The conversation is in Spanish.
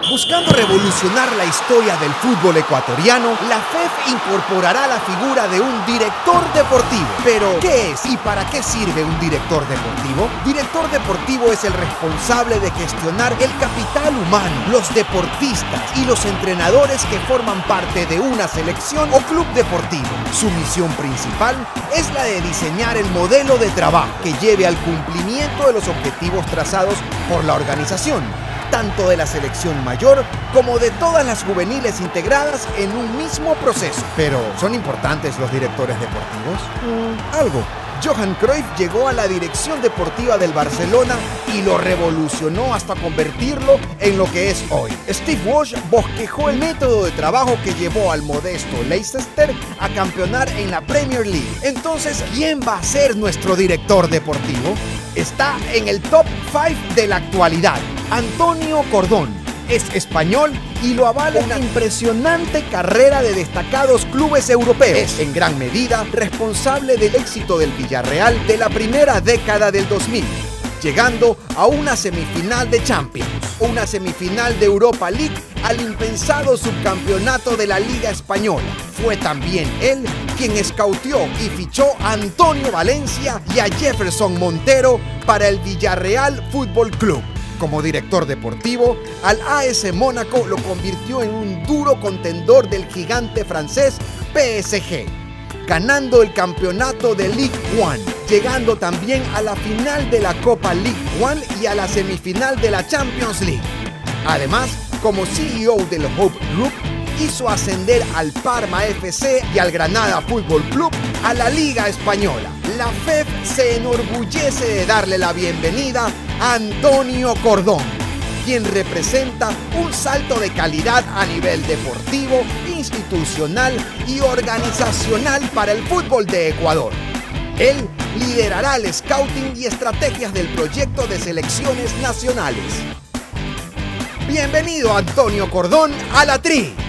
Buscando revolucionar la historia del fútbol ecuatoriano, la FEF incorporará la figura de un director deportivo. Pero, ¿qué es y para qué sirve un director deportivo? Director deportivo es el responsable de gestionar el capital humano, los deportistas y los entrenadores que forman parte de una selección o club deportivo. Su misión principal es la de diseñar el modelo de trabajo que lleve al cumplimiento de los objetivos trazados por la organización, tanto de la selección mayor como de todas las juveniles integradas en un mismo proceso. Pero, ¿son importantes los directores deportivos? Algo. Johan Cruyff llegó a la dirección deportiva del Barcelona y lo revolucionó hasta convertirlo en lo que es hoy. Steve Walsh bosquejó el método de trabajo que llevó al modesto Leicester a campeonar en la Premier League. Entonces, ¿quién va a ser nuestro director deportivo? Está en el top 5 de la actualidad. Antonio Cordón. Es español y lo avala una impresionante carrera de destacados clubes europeos. Es en gran medida responsable del éxito del Villarreal de la primera década del 2000, llegando a una semifinal de Champions, una semifinal de Europa League, al impensado subcampeonato de la Liga Española. Fue también él quien escautió y fichó a Antonio Valencia y a Jefferson Montero para el Villarreal Fútbol Club. Como director deportivo, al AS Mónaco lo convirtió en un duro contendor del gigante francés PSG, ganando el campeonato de Ligue 1, llegando también a la final de la Copa Ligue 1 y a la semifinal de la Champions League. Además, como CEO del Hope Group, hizo ascender al Parma FC y al Granada Fútbol Club a la Liga Española. La FEF se enorgullece de darle la bienvenida a Antonio Cordón, quien representa un salto de calidad a nivel deportivo, institucional y organizacional para el fútbol de Ecuador. Él liderará el scouting y estrategias del proyecto de selecciones nacionales. Bienvenido, Antonio Cordón, a la Tri.